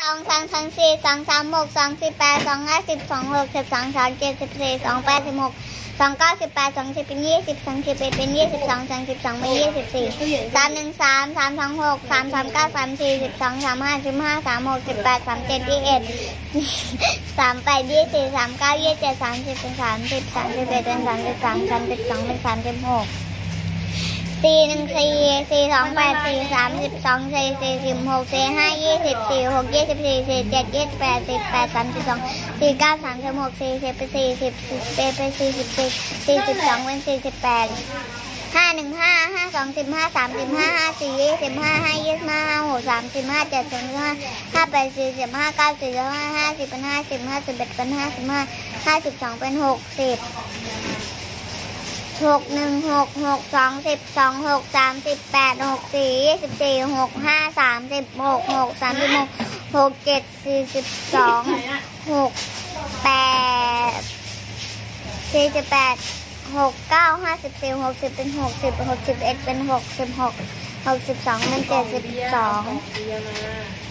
2 3 4 2 3 6 2 4 8 2 5 10 2 6 10 2 3 7 14 2 8 16 2 9 18 2 10เป็น20 2 10เป็น22 2 12เป็น24 3 1 3 3 2 6 3 3 9 3 4 12 3 5 15 3 6 18 3 7 21 3 8 24 3 9 27 30เป็น30 31เป็น33 32เป็น36 4 1 4 4 2 8 4 32 4 46 4 5 20 4 6 24 4 7 28 48 32 49 36 40เป็น40 41เป็น44 42เป็น48 5 1 5 5 2 15 35 5 4 25 5 25 6 35 7 05 58 40 59 45 50เป็น50 51เป็น55 52เป็น60 6 1 6 6 2 10 2 6 38 6 4 24 6 5 36 6 36 6 7 42 6 8 48 6 9 54 60เป็น60 61เป็น66 62เป็น72